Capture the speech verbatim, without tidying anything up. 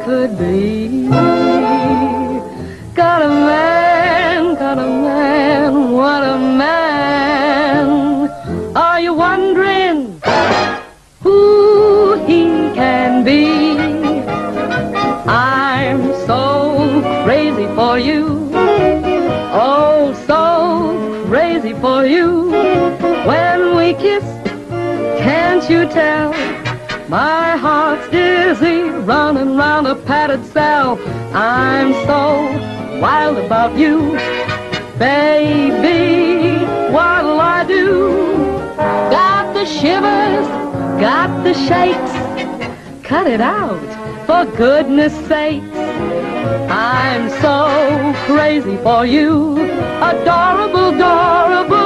could be. Got a man, got a man, what a man. Are you wondering who he can be? I'm so crazy for you, oh, so crazy for you. When we kiss, can't you tell? My heart's dizzy, running round a padded cell. I'm so wild about you, baby, what'll I do? Got the shivers, got the shakes. Cut it out, for goodness sakes. I'm so crazy for you, adorable, adorable.